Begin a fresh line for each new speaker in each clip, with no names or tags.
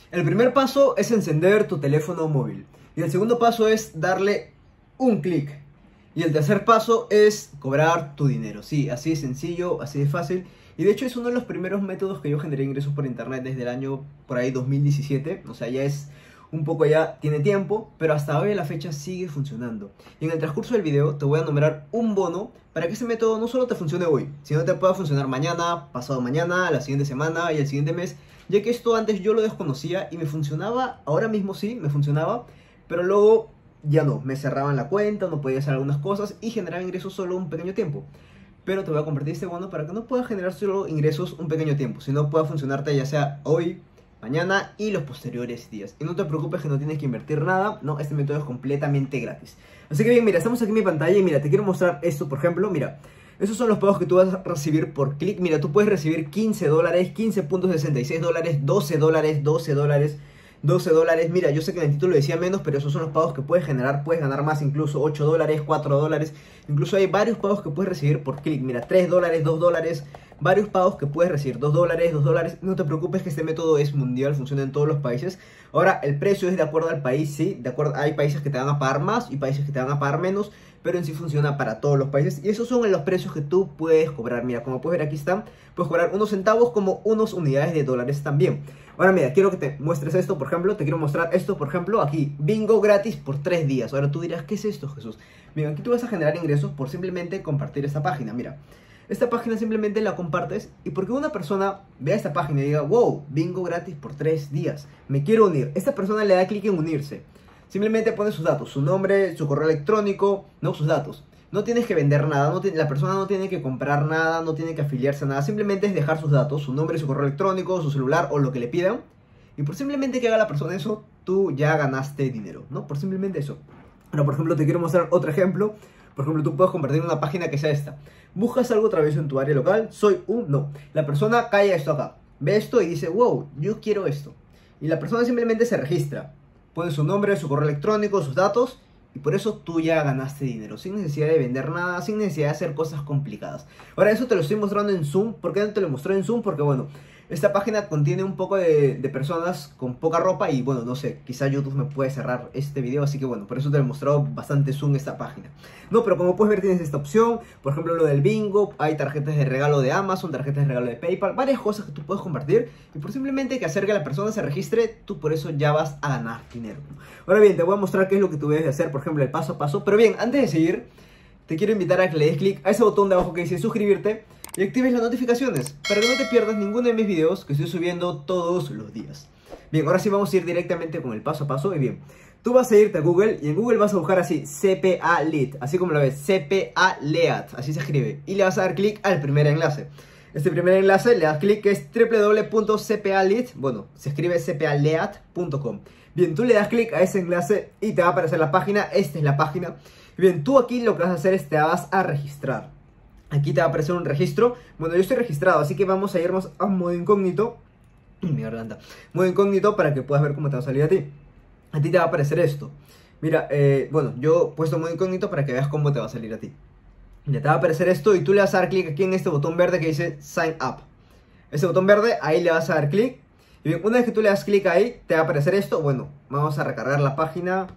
El primer paso es encender tu teléfono móvil. Y el segundo paso es darle un clic. Y el tercer paso es cobrar tu dinero. Sí, así de sencillo, así de fácil. Y de hecho es uno de los primeros métodos que yo generé ingresos por internet desde el año por ahí 2017. O sea, ya es un poco, ya tiene tiempo, pero hasta hoy a la fecha sigue funcionando. Y en el transcurso del video te voy a nombrar un bono para que este método no solo te funcione hoy, sino te pueda funcionar mañana, pasado mañana, la siguiente semana y el siguiente mes. Ya que esto antes yo lo desconocía y me funcionaba, ahora mismo sí, me funcionaba, pero luego ya no, me cerraban la cuenta, no podía hacer algunas cosas y generaba ingresos solo un pequeño tiempo. Pero te voy a compartir este bono para que no puedas generar solo ingresos un pequeño tiempo, sino pueda funcionarte ya sea hoy, mañana y los posteriores días. Y no te preocupes que no tienes que invertir nada, no, este método es completamente gratis. Así que bien, mira, estamos aquí en mi pantalla y mira, te quiero mostrar esto, por ejemplo, mira. Esos son los pagos que tú vas a recibir por clic. Mira, tú puedes recibir 15 dólares, 15.66 dólares, 12 dólares, 12 dólares, 12 dólares. Mira, yo sé que en el título decía menos, pero esos son los pagos que puedes generar. Puedes ganar más, incluso 8 dólares, 4 dólares. Incluso hay varios pagos que puedes recibir por clic. Mira, 3 dólares, 2 dólares. Varios pagos que puedes recibir, 2 dólares, 2 dólares. No te preocupes que este método es mundial, funciona en todos los países. Ahora, el precio es de acuerdo al país, sí. De acuerdo, hay países que te van a pagar más y países que te van a pagar menos, pero en sí funciona para todos los países. Y esos son los precios que tú puedes cobrar. Mira, como puedes ver aquí están. Puedes cobrar unos centavos como unas unidades de dólares también. Ahora mira, quiero que te muestres esto, por ejemplo. Te quiero mostrar esto, por ejemplo, aquí. Bingo gratis por 3 días. Ahora tú dirás, ¿qué es esto, Jesús? Mira, aquí tú vas a generar ingresos por simplemente compartir esta página. Mira, esta página simplemente la compartes y porque una persona vea esta página y diga, wow, bingo gratis por 3 días, me quiero unir. Esta persona le da clic en unirse. Simplemente pone sus datos, su nombre, su correo electrónico, no sus datos. No tienes que vender nada, la persona no tiene que comprar nada, no tiene que afiliarse a nada. Simplemente es dejar sus datos, su nombre, su correo electrónico, su celular o lo que le pidan. Y por simplemente que haga la persona eso, tú ya ganaste dinero, ¿no? Por simplemente eso. Ahora, por ejemplo, te quiero mostrar otro ejemplo. Por ejemplo, tú puedes compartir una página que sea esta. Buscas algo otra vez en tu área local, no. La persona cae esto acá, ve esto y dice, wow, yo quiero esto. Y la persona simplemente se registra. Pone su nombre, su correo electrónico, sus datos y por eso tú ya ganaste dinero, sin necesidad de vender nada, sin necesidad de hacer cosas complicadas. Ahora eso te lo estoy mostrando en Zoom. ¿Por qué no te lo mostré en Zoom? Porque bueno, esta página contiene un poco de personas con poca ropa y bueno, no sé, quizá YouTube me puede cerrar este video, así que bueno, por eso te lo he mostrado bastante Zoom esta página. No, pero como puedes ver tienes esta opción, por ejemplo lo del bingo, hay tarjetas de regalo de Amazon, tarjetas de regalo de PayPal, varias cosas que tú puedes compartir y por simplemente que hacer que la persona se registre, tú por eso ya vas a ganar dinero. Ahora bien, te voy a mostrar qué es lo que tú debes de hacer, por ejemplo el paso a paso, pero bien, antes de seguir, te quiero invitar a que le des clic a ese botón de abajo que dice suscribirte y actives las notificaciones para que no te pierdas ninguno de mis videos que estoy subiendo todos los días. Bien, ahora sí vamos a ir directamente con el paso a paso. Y bien, tú vas a irte a Google y en Google vas a buscar así CPA Lead, así como lo ves, CPA Lead, así se escribe. Y le vas a dar clic al primer enlace. Este primer enlace le das clic que es www.cpalead, bueno, se escribe cpalead.com. Bien, tú le das clic a ese enlace y te va a aparecer la página. Esta es la página. Bien, tú aquí lo que vas a hacer es te vas a registrar. Aquí te va a aparecer un registro. Bueno, yo estoy registrado, así que vamos a irnos a modo incógnito. Mi garganta. Modo incógnito para que puedas ver cómo te va a salir a ti. A ti te va a aparecer esto. Mira, bueno, yo he puesto modo incógnito para que veas cómo te va a salir a ti. Ya te va a aparecer esto y tú le vas a dar clic aquí en este botón verde que dice Sign Up. Ese botón verde, ahí le vas a dar clic. Y bien, una vez que tú le das clic ahí, te va a aparecer esto. Bueno, vamos a recargar la página.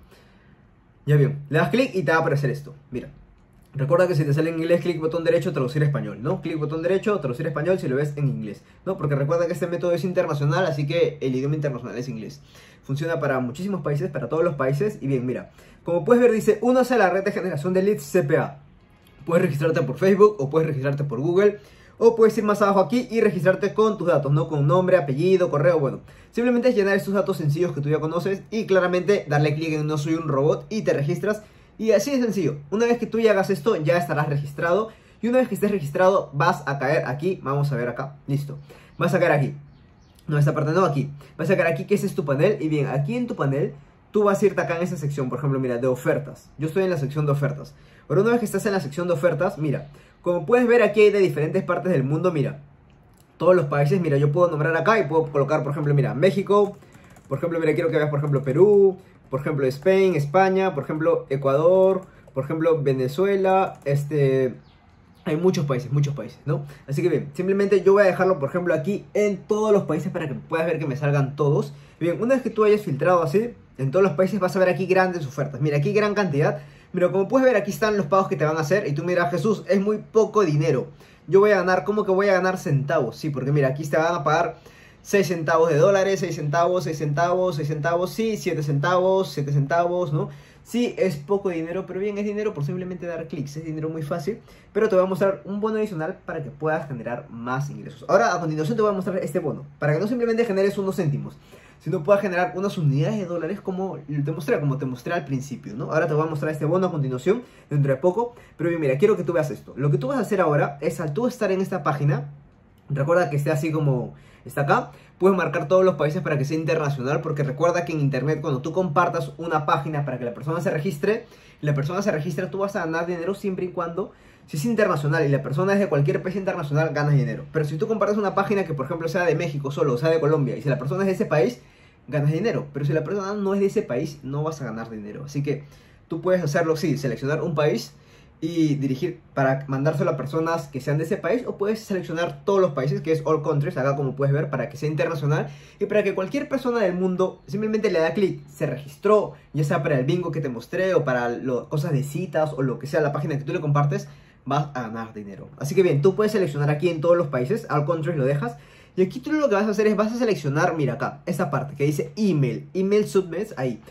Ya bien, le das clic y te va a aparecer esto. Mira. Recuerda que si te sale en inglés, clic botón derecho, traducir a español, ¿no? Clic botón derecho, traducir a español si lo ves en inglés, ¿no? Porque recuerda que este método es internacional, así que el idioma internacional es inglés. Funciona para muchísimos países, para todos los países. Y bien, mira, como puedes ver dice, únase a la red de generación de leads CPA. Puedes registrarte por Facebook o puedes registrarte por Google. O puedes ir más abajo aquí y registrarte con tus datos, ¿no? Con nombre, apellido, correo, bueno. Simplemente es llenar estos datos sencillos que tú ya conoces y claramente darle clic en no soy un robot y te registras. Y así de sencillo, una vez que tú ya hagas esto, ya estarás registrado. Y una vez que estés registrado, vas a caer aquí. Vamos a ver acá, listo. Vas a caer aquí. No, esta parte no, aquí. Vas a caer aquí, que ese es tu panel. Y bien, aquí en tu panel, tú vas a irte acá en esa sección. Por ejemplo, mira, de ofertas. Yo estoy en la sección de ofertas. Ahora, una vez que estás en la sección de ofertas, mira. Como puedes ver, aquí hay de diferentes partes del mundo, mira. Todos los países, mira, yo puedo nombrar acá y puedo colocar, por ejemplo, mira, México. Por ejemplo, mira, quiero que veas, por ejemplo, Perú. Por ejemplo, España, por ejemplo, Ecuador, por ejemplo, Venezuela, Hay muchos países, ¿no? Así que bien, simplemente yo voy a dejarlo, por ejemplo, aquí en todos los países para que puedas ver que me salgan todos. Bien, una vez que tú hayas filtrado así, en todos los países vas a ver aquí grandes ofertas. Mira, aquí gran cantidad. Mira, como puedes ver, aquí están los pagos que te van a hacer. Y tú mira, Jesús, es muy poco dinero. Yo voy a ganar, ¿cómo que voy a ganar centavos? Sí, porque mira, aquí te van a pagar 6 centavos de dólares, 6 centavos, 6 centavos, 6 centavos, sí, 7 centavos, 7 centavos, ¿no? Sí, es poco dinero, pero bien, es dinero por simplemente dar clics, es dinero muy fácil, pero te voy a mostrar un bono adicional para que puedas generar más ingresos. Ahora, a continuación te voy a mostrar este bono, para que no simplemente generes unos céntimos, sino puedas generar unas unidades de dólares como te mostré al principio, ¿no? Ahora te voy a mostrar este bono a continuación, dentro de poco, pero bien, mira, quiero que tú veas esto. Lo que tú vas a hacer ahora es, al tú estar en esta página, recuerda que esté así como está acá, puedes marcar todos los países para que sea internacional, porque recuerda que en internet cuando tú compartas una página para que la persona se registre, tú vas a ganar dinero siempre y cuando, si es internacional y la persona es de cualquier país internacional, ganas dinero. Pero si tú compartes una página que por ejemplo sea de México solo, o sea de Colombia, y si la persona es de ese país, ganas dinero. Pero si la persona no es de ese país, no vas a ganar dinero. Así que tú puedes hacerlo, sí, seleccionar un país y dirigir para mandárselo a personas que sean de ese país, o puedes seleccionar todos los países, que es all countries, acá como puedes ver, para que sea internacional y para que cualquier persona del mundo simplemente le da clic, se registró, ya sea para el bingo que te mostré o para cosas de citas o lo que sea la página que tú le compartes, vas a ganar dinero. Así que bien, tú puedes seleccionar aquí en todos los países, all countries lo dejas, y aquí tú lo que vas a hacer es, vas a seleccionar, mira acá, esta parte que dice email submits, ahí.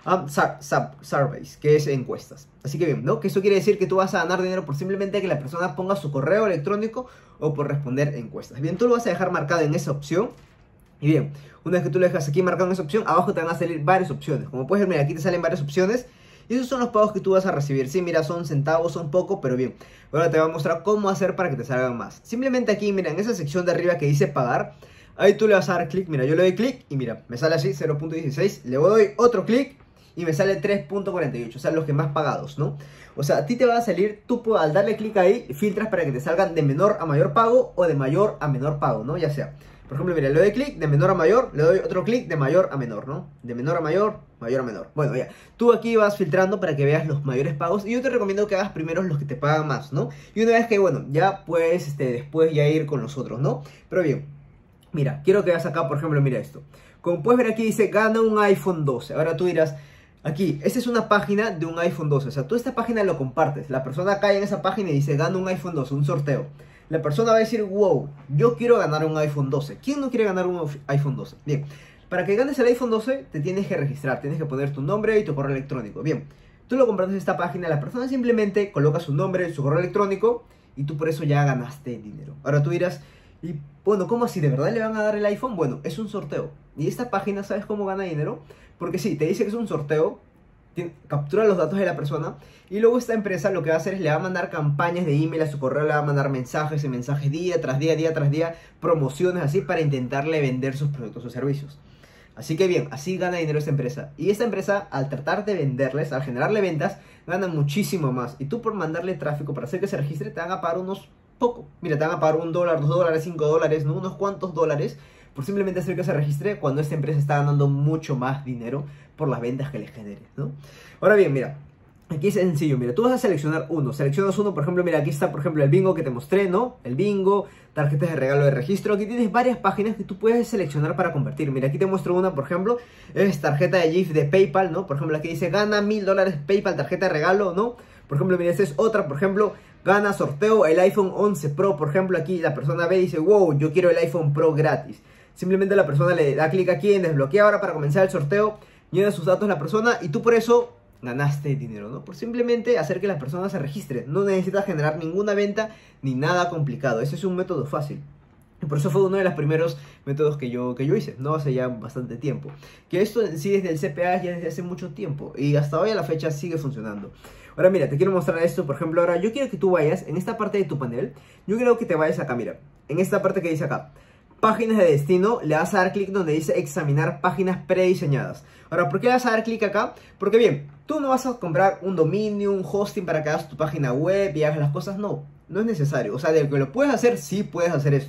Surveys, que es encuestas. Así que bien, ¿no? Que eso quiere decir que tú vas a ganar dinero por simplemente que la persona ponga su correo electrónico o por responder encuestas. Bien, tú lo vas a dejar marcado en esa opción. Y bien, una vez que tú lo dejas aquí marcado en esa opción, abajo te van a salir varias opciones. Como puedes ver, mira, aquí te salen varias opciones. Y esos son los pagos que tú vas a recibir. Sí, mira, son centavos, son poco, pero bien. Ahora te voy a mostrar cómo hacer para que te salgan más. Simplemente aquí, mira, en esa sección de arriba que dice pagar, ahí tú le vas a dar clic. Mira, yo le doy clic y mira, me sale así, 0.16. Le doy otro clic y me sale 3.48, o sea, los que más pagados, ¿no? O sea, a ti te va a salir, tú al darle clic ahí, filtras para que te salgan de menor a mayor pago o de mayor a menor pago, ¿no? Ya sea, por ejemplo, mira, le doy clic de menor a mayor, le doy otro clic de mayor a menor, ¿no? De menor a mayor, mayor a menor. Bueno, ya, tú aquí vas filtrando para que veas los mayores pagos y yo te recomiendo que hagas primero los que te pagan más, ¿no? Y una vez que, bueno, ya puedes, después ya ir con los otros, ¿no? Pero bien, mira, quiero que veas acá, por ejemplo, mira esto. Como puedes ver aquí dice, gana un iPhone 12. Ahora tú dirás, aquí, esta es una página de un iPhone 12, o sea, tú esta página lo compartes, la persona cae en esa página y dice, gana un iPhone 12, un sorteo. La persona va a decir, wow, yo quiero ganar un iPhone 12. ¿Quién no quiere ganar un iPhone 12? Bien, para que ganes el iPhone 12 te tienes que registrar, tienes que poner tu nombre y tu correo electrónico. Bien, tú lo compraste en esta página, la persona simplemente coloca su nombre, su correo electrónico y tú por eso ya ganaste dinero. Ahora tú dirás, y bueno, ¿cómo así? ¿De verdad le van a dar el iPhone? Bueno, es un sorteo. Y esta página, ¿sabes cómo gana dinero? Porque sí, te dice que es un sorteo, captura los datos de la persona y luego esta empresa lo que va a hacer es le va a mandar campañas de email a su correo, le va a mandar mensajes y mensajes día tras día, día tras día, promociones así para intentarle vender sus productos o servicios. Así que bien, así gana dinero esta empresa. Y esta empresa, al tratar de venderles, al generarle ventas, gana muchísimo más. Y tú por mandarle tráfico para hacer que se registre, te van a pagar unos poco. Mira, te van a pagar $1, $2, $5, ¿no? Unos cuantos dólares por simplemente hacer que se registre cuando esta empresa está ganando mucho más dinero por las ventas que les genere, ¿no? Ahora bien, mira, aquí es sencillo, mira, tú vas a seleccionar uno, seleccionas uno, por ejemplo, mira, aquí está, por ejemplo, el bingo que te mostré, ¿no? El bingo, tarjetas de regalo de registro, aquí tienes varias páginas que tú puedes seleccionar para convertir. Mira, aquí te muestro una, por ejemplo, es tarjeta de GIF de PayPal, ¿no? Por ejemplo, aquí dice, gana $1000 PayPal, tarjeta de regalo, ¿no? Por ejemplo, mira, esta es otra, por ejemplo, gana sorteo el iPhone 11 Pro, por ejemplo, aquí la persona ve y dice, wow, yo quiero el iPhone Pro gratis. Simplemente la persona le da clic aquí en desbloquear ahora para comenzar el sorteo, llena sus datos la persona y tú por eso ganaste dinero, ¿no? Por simplemente hacer que la persona se registre. No necesitas generar ninguna venta ni nada complicado. Ese es un método fácil. Y por eso fue uno de los primeros métodos que yo hice, ¿no? Hace ya bastante tiempo. Que esto en sí desde el CPA ya desde hace mucho tiempo. Y hasta hoy a la fecha sigue funcionando. Ahora mira, te quiero mostrar esto. Por ejemplo, ahora yo quiero que tú vayas en esta parte de tu panel. Yo quiero que te vayas acá, mira. En esta parte que dice acá. Páginas de destino, le vas a dar clic donde dice examinar páginas prediseñadas. Ahora, ¿por qué le vas a dar clic acá? Porque bien, tú no vas a comprar un dominio, un hosting para que hagas tu página web y hagas las cosas, no es necesario. O sea, de que lo puedes hacer, sí puedes hacer esto,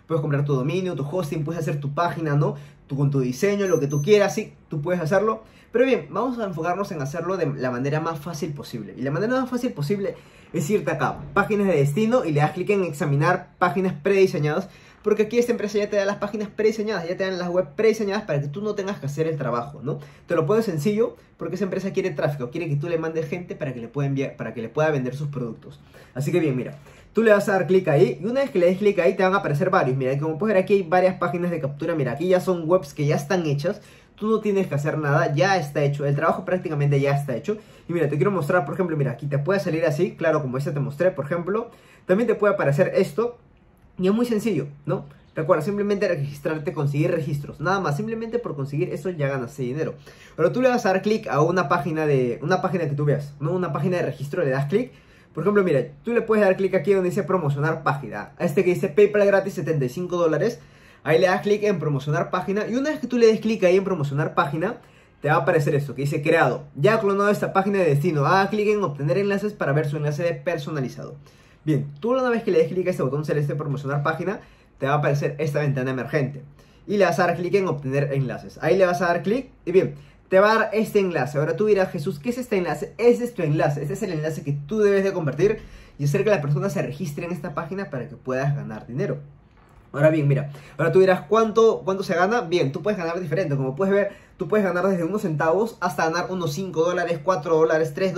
puedes comprar tu dominio, tu hosting, puedes hacer tu página, ¿no? Tú con tu diseño, lo que tú quieras, sí, tú puedes hacerlo. Pero bien, vamos a enfocarnos en hacerlo de la manera más fácil posible. Y la manera más fácil posible es irte acá, páginas de destino, y le das clic en examinar páginas prediseñadas. Porque aquí esta empresa ya te da las páginas prediseñadas, ya te dan las web prediseñadas para que tú no tengas que hacer el trabajo, ¿no? Te lo pone sencillo porque esa empresa quiere tráfico, quiere que tú le mandes gente para que le pueda enviar, para que le pueda vender sus productos. Así que bien, mira, tú le vas a dar clic ahí y una vez que le des clic ahí te van a aparecer varios. Mira, como puedes ver aquí hay varias páginas de captura. Mira, aquí ya son webs que ya están hechas. Tú no tienes que hacer nada, ya está hecho. El trabajo prácticamente ya está hecho. Y mira, te quiero mostrar, por ejemplo, mira, aquí te puede salir así, claro, como ese te mostré, por ejemplo. También te puede aparecer esto. Y es muy sencillo, ¿no? Recuerda, simplemente registrarte, conseguir registros. Nada más, simplemente por conseguir eso ya ganas dinero. Pero tú le vas a dar clic a una página que tú veas, ¿no? Una página de registro, le das clic. Por ejemplo, mira, tú le puedes dar clic aquí donde dice promocionar página. A este que dice PayPal gratis, $75. Ahí le das clic en promocionar página. Y una vez que tú le des clic ahí en promocionar página, te va a aparecer esto que dice creado. Ya ha clonado esta página de destino. Haga clic en obtener enlaces para ver su enlace de personalizado. Bien, tú una vez que le des clic a este botón celeste promocionar página, te va a aparecer esta ventana emergente. Y le vas a dar clic en obtener enlaces. Ahí le vas a dar clic y bien, te va a dar este enlace. Ahora tú dirás, Jesús, ¿qué es este enlace? Este es tu enlace. Este es el enlace que tú debes de convertir y hacer que la persona se registre en esta página para que puedas ganar dinero. Ahora bien, mira, ahora tú dirás, ¿cuánto se gana? Bien, tú puedes ganar diferente. Como puedes ver, tú puedes ganar desde unos centavos hasta ganar unos $5, $4, $3, $2,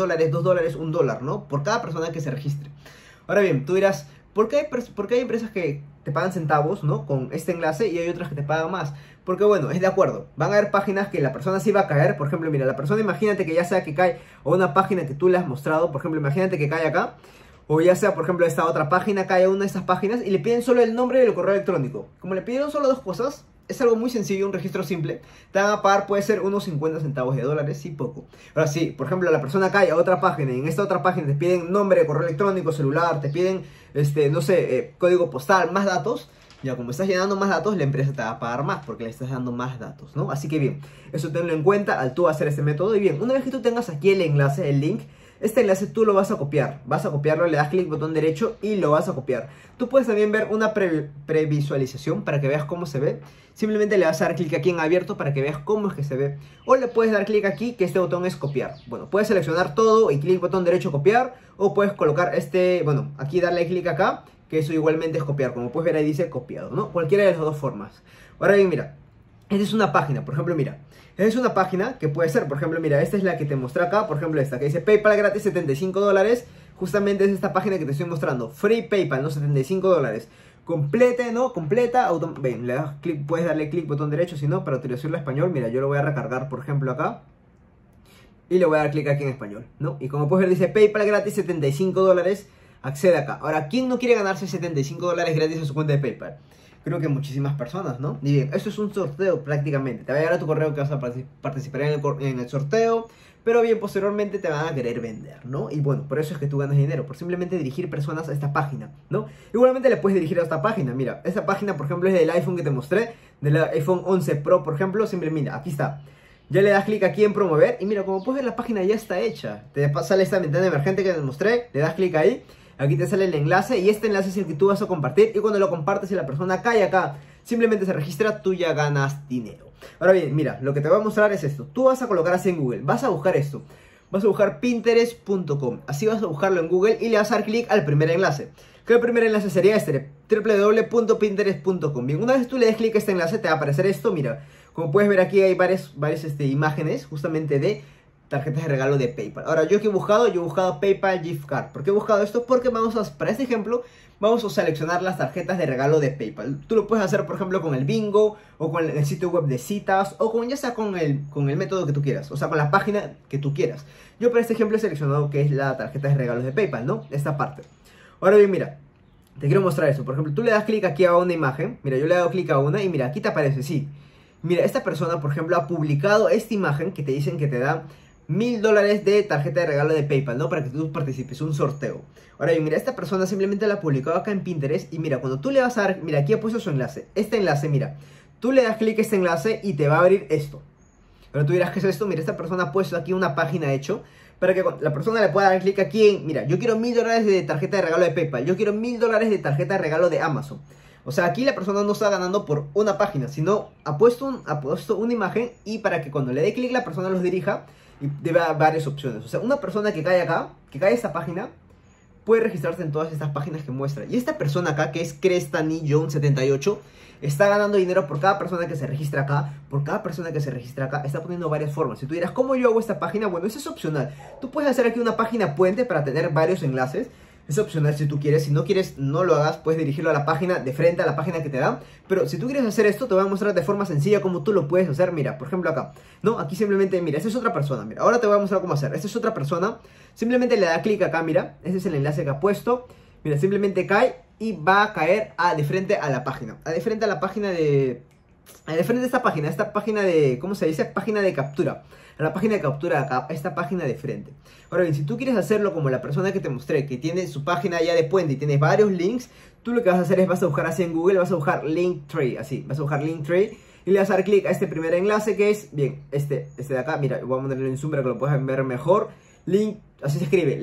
$1, ¿no? Por cada persona que se registre. Ahora bien, tú dirás, ¿por qué hay empresas que te pagan centavos, ¿no? Con este enlace y hay otras que te pagan más? Porque bueno, es de acuerdo. Van a haber páginas que la persona sí va a caer. Por ejemplo, mira, la persona, imagínate que ya sea que cae a una página que tú le has mostrado. Por ejemplo, imagínate que cae acá. O ya sea, por ejemplo, esta otra página, cae a una de estas páginas y le piden solo el nombre y el correo electrónico. Como le pidieron solo dos cosas, es algo muy sencillo, un registro simple. Te van a pagar, puede ser unos 50 centavos de dólares, sí, poco. Ahora sí, por ejemplo, la persona cae a otra página y en esta otra página te piden nombre, correo electrónico, celular, te piden, no sé, código postal, más datos. Ya, como estás llenando más datos, la empresa te va a pagar más porque le estás dando más datos, ¿no? Así que bien, eso tenlo en cuenta al tú hacer este método. Y bien, una vez que tú tengas aquí el enlace, el link, este enlace tú lo vas a copiar. Vas a copiarlo, le das clic botón derecho y lo vas a copiar. Tú puedes también ver una previsualización para que veas cómo se ve. Simplemente le vas a dar clic aquí en abierto para que veas cómo es que se ve. O le puedes dar clic aquí, que este botón es copiar. Bueno, puedes seleccionar todo y clic botón derecho copiar. O puedes colocar bueno, aquí darle clic acá, que eso igualmente es copiar. Como puedes ver ahí dice copiado, ¿no? Cualquiera de las dos formas. Ahora bien, mira, esta es una página, por ejemplo, mira. Esta es una página que puede ser, por ejemplo, mira, esta es la que te mostré acá, por ejemplo esta, que dice PayPal gratis $75. Justamente es esta página que te estoy mostrando. Free PayPal, ¿no? $75. Completa, ¿no? Completa, ven, le das clic, puedes darle clic botón derecho, si no, para utilizarlo en español. Mira, yo lo voy a recargar, por ejemplo, acá. Y le voy a dar clic aquí en español, ¿no? Y como puedes ver, dice PayPal gratis $75. Accede acá. Ahora, ¿quién no quiere ganarse $75 gratis en su cuenta de PayPal? Creo que muchísimas personas, ¿no? Y bien, eso es un sorteo prácticamente. Te va a llegar a tu correo que vas a participar en el sorteo. Pero bien, posteriormente te van a querer vender, ¿no? Y bueno, por eso es que tú ganas dinero, por simplemente dirigir personas a esta página, ¿no? Igualmente le puedes dirigir a esta página. Mira, esta página, por ejemplo, es del iPhone que te mostré, del iPhone 11 Pro, por ejemplo. Simplemente, mira, aquí está. Ya le das clic aquí en promover y mira, como puedes ver, la página ya está hecha. Te sale esta ventana emergente que te mostré, le das clic ahí. Aquí te sale el enlace y este enlace es el que tú vas a compartir. Y cuando lo compartes y la persona cae acá, simplemente se registra, tú ya ganas dinero. Ahora bien, mira, lo que te voy a mostrar es esto. Tú vas a colocar así en Google, vas a buscar esto. Vas a buscar pinterest.com. Así vas a buscarlo en Google y le vas a dar clic al primer enlace. Que el primer enlace sería este, www.pinterest.com. Bien, una vez tú le des clic a este enlace te va a aparecer esto. Mira, como puedes ver aquí hay varias imágenes justamente de tarjetas de regalo de PayPal. Ahora, yo que he buscado, yo he buscado PayPal Gift Card. ¿Por qué he buscado esto? Porque para este ejemplo, vamos a seleccionar las tarjetas de regalo de PayPal. Tú lo puedes hacer, por ejemplo, con el bingo, o con el sitio web de citas, o ya sea con el método que tú quieras, o sea, con la página que tú quieras. Yo para este ejemplo he seleccionado que es la tarjeta de regalos de PayPal, ¿no? Esta parte. Ahora bien, mira, te quiero mostrar esto. Por ejemplo, tú le das clic aquí a una imagen. Mira, yo le he dado clic a una y mira, aquí te aparece, sí. Mira, esta persona, por ejemplo, ha publicado esta imagen que te dicen que te da $1000 de tarjeta de regalo de PayPal, ¿no? Para que tú participes, un sorteo. Ahora bien, mira, esta persona simplemente la ha publicado acá en Pinterest. Y mira, cuando tú le vas a dar, mira, aquí ha puesto su enlace. Este enlace, mira, tú le das clic a este enlace y te va a abrir esto. Ahora tú dirás, ¿qué es esto? Mira, esta persona ha puesto aquí una página hecho para que la persona le pueda dar clic aquí en, mira, yo quiero $1000 de tarjeta de regalo de PayPal, yo quiero $1000 de tarjeta de regalo de Amazon. O sea, aquí la persona no está ganando por una página, sino ha puesto una imagen y para que cuando le dé clic la persona los dirija y debe haber varias opciones. O sea, una persona que cae acá, que cae a esta página, puede registrarse en todas estas páginas que muestra. Y esta persona acá, que es Crestani-78, está ganando dinero por cada persona que se registra acá. Por cada persona que se registra acá, está poniendo varias formas. Si tú dirás, ¿cómo yo hago esta página? Bueno, eso es opcional. Tú puedes hacer aquí una página puente para tener varios enlaces. Es opcional si tú quieres. Si no quieres, no lo hagas. Puedes dirigirlo a la página, de frente a la página que te dan. Pero si tú quieres hacer esto, te voy a mostrar de forma sencilla cómo tú lo puedes hacer. Mira, por ejemplo acá. No, aquí simplemente, mira, esta es otra persona. Mira, ahora te voy a mostrar cómo hacer. Esta es otra persona. Simplemente le da clic acá, mira. Ese es el enlace que ha puesto. Mira, simplemente cae y va a caer de frente a la página. De frente a la página de... de frente a esta página de... ¿Cómo se dice? Página de captura. A la página de captura acá, esta página de frente. Ahora bien, si tú quieres hacerlo como la persona que te mostré, que tiene su página ya de puente y tiene varios links, tú lo que vas a hacer es vas a buscar así en Google, vas a buscar Linktree, así, vas a buscar Linktree y le vas a dar clic a este primer enlace que es, bien, este de acá, mira, voy a ponerlo en zoom para que lo puedas ver mejor. Link, así se escribe,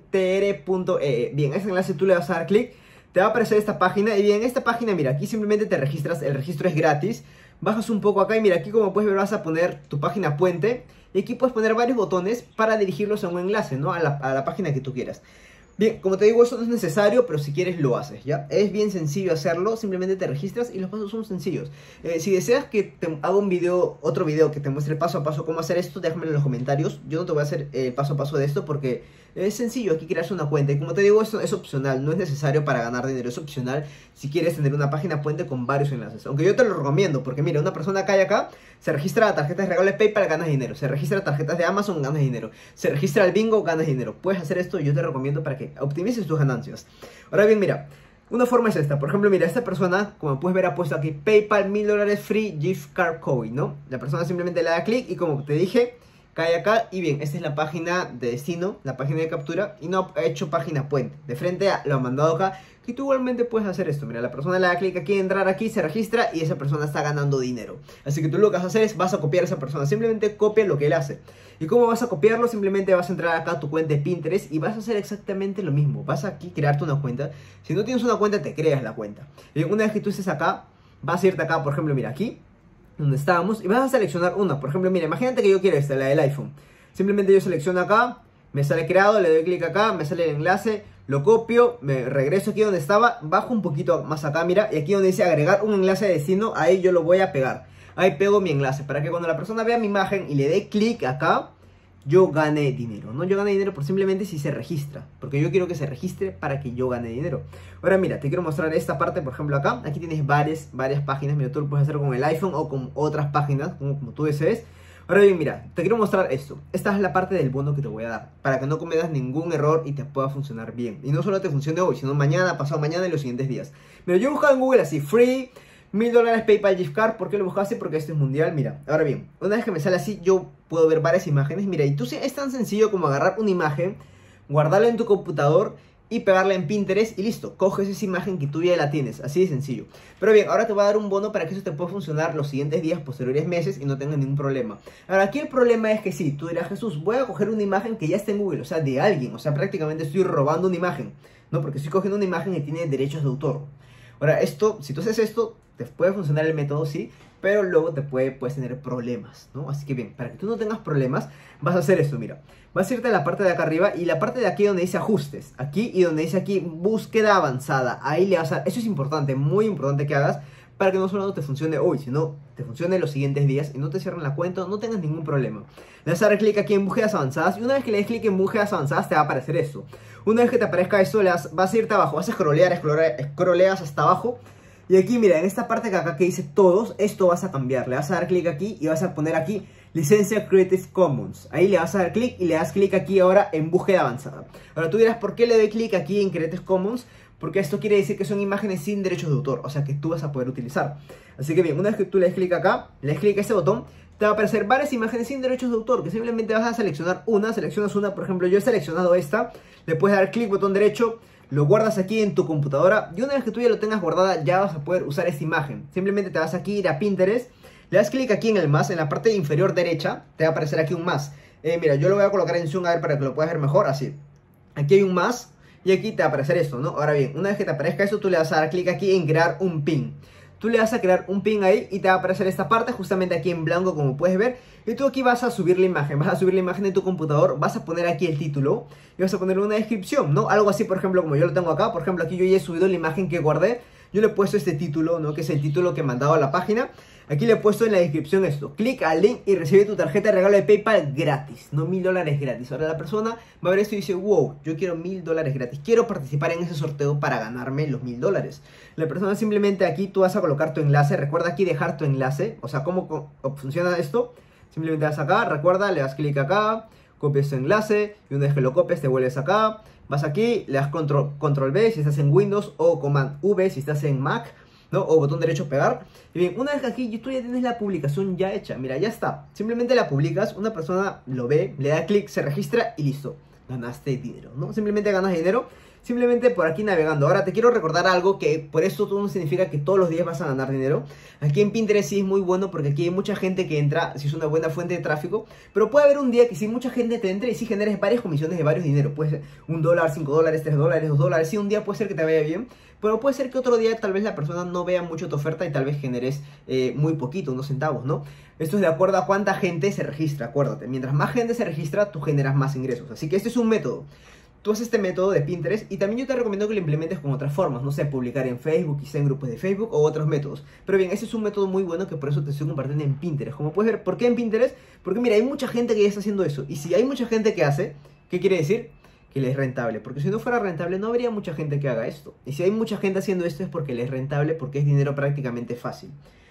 linktr.ee. Bien, ese enlace tú le vas a dar clic, te va a aparecer esta página y bien, esta página, mira, aquí simplemente te registras, el registro es gratis. Bajas un poco acá y mira, aquí como puedes ver vas a poner tu página puente. Y aquí puedes poner varios botones para dirigirlos a un enlace, ¿no? A la página que tú quieras. Bien, como te digo, eso no es necesario, pero si quieres lo haces, ¿ya? Es bien sencillo hacerlo, simplemente te registras y los pasos son sencillos. Si deseas que te haga otro video que te muestre paso a paso cómo hacer esto, déjamelo en los comentarios. Yo no te voy a hacer paso a paso de esto porque es sencillo, aquí creas una cuenta. Y como te digo, esto es opcional, no es necesario para ganar dinero, es opcional si quieres tener una página puente con varios enlaces. Aunque yo te lo recomiendo, porque mira, una persona cae acá, se registra a tarjetas de regalo de PayPal, ganas dinero. Se registra a tarjetas de Amazon, ganas dinero. Se registra al bingo, ganas dinero. Puedes hacer esto y yo te recomiendo para que optimices tus ganancias. Ahora bien, mira, una forma es esta. Por ejemplo, mira, esta persona, como puedes ver, ha puesto aquí PayPal $1000 free gift card code, ¿no? La persona simplemente le da clic y como te dije, cae acá y bien, esta es la página de destino, la página de captura y no ha hecho página puente. De frente lo ha mandado acá, que tú igualmente puedes hacer esto. Mira, la persona le da clic aquí, entrar aquí, se registra y esa persona está ganando dinero. Así que tú lo que vas a hacer es, vas a copiar a esa persona, simplemente copia lo que él hace. ¿Y cómo vas a copiarlo? Simplemente vas a entrar acá a tu cuenta de Pinterest y vas a hacer exactamente lo mismo. Vas aquí a crearte una cuenta. Si no tienes una cuenta, te creas la cuenta. Y una vez que tú estés acá, vas a irte acá, por ejemplo, mira, aquí donde estábamos y vas a seleccionar una. Por ejemplo, mira, imagínate que yo quiero esta, la del iPhone. Simplemente yo selecciono acá, me sale creado, le doy clic acá, me sale el enlace, lo copio, me regreso aquí donde estaba, bajo un poquito más acá, mira, y aquí donde dice agregar un enlace de destino, ahí yo lo voy a pegar. Ahí pego mi enlace para que cuando la persona vea mi imagen y le dé clic acá, yo gane dinero. No, yo gane dinero por simplemente si se registra, porque yo quiero que se registre para que yo gane dinero. Ahora mira, te quiero mostrar esta parte, por ejemplo acá. Aquí tienes varias páginas. Mira, tú lo puedes hacer con el iPhone o con otras páginas, como tú desees. Ahora bien, mira, te quiero mostrar esto. Esta es la parte del bono que te voy a dar, para que no cometas ningún error y te pueda funcionar bien. Y no solo te funcione hoy, sino mañana, pasado mañana y los siguientes días. Mira, yo he buscado en Google así, free $1000 PayPal gift card. ¿Por qué lo buscaste? Porque esto es mundial. Mira, ahora bien, una vez que me sale así, yo puedo ver varias imágenes. Mira, y tú es tan sencillo como agarrar una imagen, guardarla en tu computador y pegarla en Pinterest y listo, coges esa imagen que tú ya la tienes, así de sencillo. Pero bien, ahora te voy a dar un bono para que eso te pueda funcionar los siguientes días, posteriores meses y no tengas ningún problema. Ahora aquí el problema es que sí, tú dirás, Jesús, voy a coger una imagen que ya está en Google, o sea, de alguien, o sea, prácticamente estoy robando una imagen, ¿no? Porque estoy cogiendo una imagen que tiene derechos de autor. Ahora, esto, si tú haces esto, te puede funcionar el método, sí, pero luego puedes tener problemas, ¿no? Así que bien, para que tú no tengas problemas, vas a hacer esto, mira. Vas a irte a la parte de acá arriba y la parte de aquí donde dice ajustes, aquí y donde dice aquí búsqueda avanzada, ahí le vas a... Eso es importante, muy importante que hagas para que no solo te funcione hoy, sino te funcione los siguientes días y no te cierren la cuenta, no tengas ningún problema. Le vas a dar clic aquí en búsquedas avanzadas y una vez que le des clic en búsquedas avanzadas te va a aparecer esto. Una vez que te aparezca esto, vas a irte abajo, vas a scrolleas hasta abajo. Y aquí, mira, en esta parte de acá que dice todos, esto vas a cambiar. Le vas a dar clic aquí y vas a poner aquí licencia Creative Commons. Ahí le vas a dar clic y le das clic aquí ahora en búsqueda avanzada. Ahora tú dirás, ¿por qué le doy clic aquí en Creative Commons? Porque esto quiere decir que son imágenes sin derechos de autor, o sea que tú vas a poder utilizar. Así que bien, una vez que tú le des clic acá, le des clic a este botón, te va a aparecer varias imágenes sin derechos de autor, que simplemente vas a seleccionar una, seleccionas una, por ejemplo yo he seleccionado esta, le puedes dar clic, botón derecho, lo guardas aquí en tu computadora y una vez que tú ya lo tengas guardada ya vas a poder usar esta imagen. Simplemente te vas aquí a ir a Pinterest, le das clic aquí en el más, en la parte inferior derecha, te va a aparecer aquí un más. Mira, yo lo voy a colocar en zoom a ver para que lo puedas ver mejor, así. Aquí hay un más. y aquí te va a aparecer esto, ¿no? Ahora bien, una vez que te aparezca esto, tú le vas a dar clic aquí en crear un pin. Tú le vas a crear un pin ahí y te va a aparecer esta parte justamente aquí en blanco, como puedes ver. Y tú aquí vas a subir la imagen, de tu computador, vas a poner aquí el título y vas a poner una descripción, ¿no? Algo así, por ejemplo, como yo lo tengo acá. Por ejemplo, aquí yo ya he subido la imagen que guardé. Yo le he puesto este título, ¿no? Que es el título que he mandado a la página. Aquí le he puesto en la descripción esto: clic al link y recibe tu tarjeta de regalo de PayPal gratis, no $1000 gratis. Ahora la persona va a ver esto y dice: wow, yo quiero $1000 gratis, quiero participar en ese sorteo para ganarme los $1000. La persona simplemente aquí tú vas a colocar tu enlace. Recuerda aquí dejar tu enlace. O sea, ¿cómo funciona esto? Simplemente vas acá, recuerda, le das clic acá, copias tu enlace y una vez que lo copias te vuelves acá. Vas aquí, le das control V si estás en Windows o Command V si estás en Mac, ¿no? O botón derecho pegar. Y bien, una vez que aquí tú ya tienes la publicación ya hecha, mira, ya está. Simplemente la publicas, una persona lo ve, le da clic, se registra y listo. Ganaste dinero, ¿no? Simplemente ganas dinero, simplemente por aquí navegando. Ahora te quiero recordar algo que por eso no significa que todos los días vas a ganar dinero. Aquí en Pinterest sí es muy bueno porque aquí hay mucha gente que entra, si es una buena fuente de tráfico. Pero puede haber un día que si mucha gente te entre y si generes varias comisiones de varios dinero. Puede ser $1, $5, $3, $2. Sí, un día puede ser que te vaya bien. Pero puede ser que otro día tal vez la persona no vea mucho tu oferta y tal vez generes muy poquito, unos centavos, ¿no? Esto es de acuerdo a cuánta gente se registra, acuérdate. Mientras más gente se registra, tú generas más ingresos. Así que este es un método. Tú haces este método de Pinterest y también yo te recomiendo que lo implementes con otras formas. No sé, publicar en Facebook, quizá en grupos de Facebook o otros métodos. Pero bien, ese es un método muy bueno que por eso te estoy compartiendo en Pinterest. Como puedes ver, ¿por qué en Pinterest? Porque mira, hay mucha gente que ya está haciendo eso. Y si hay mucha gente que hace, ¿qué quiere decir? Que le es rentable, porque si no fuera rentable no habría mucha gente que haga esto. Y si hay mucha gente haciendo esto es porque le es rentable, porque es dinero prácticamente fácil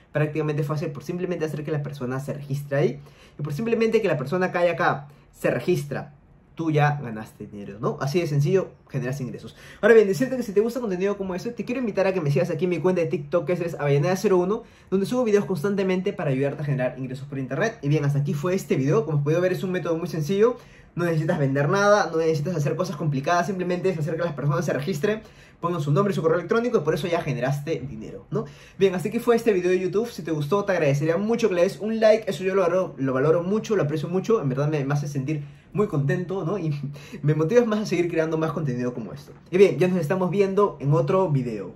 por simplemente hacer que la persona se registre ahí y por simplemente que la persona cae acá, se registra, tú ya ganaste dinero, ¿no? Así de sencillo, generas ingresos. Ahora bien, decirte que si te gusta contenido como este, te quiero invitar a que me sigas aquí en mi cuenta de TikTok, que es Avellaneda01, donde subo videos constantemente para ayudarte a generar ingresos por internet. Y bien, hasta aquí fue este video. Como has podido ver, es un método muy sencillo. No necesitas vender nada, no necesitas hacer cosas complicadas, simplemente es hacer que las personas se registren, pongan su nombre y su correo electrónico y por eso ya generaste dinero, ¿no? Bien, así que fue este video de YouTube. Si te gustó, te agradecería mucho que le des un like, eso yo lo valoro mucho, lo aprecio mucho, en verdad me hace sentir muy contento, ¿no? Y me motivas más a seguir creando más contenido como esto. Y bien, ya nos estamos viendo en otro video.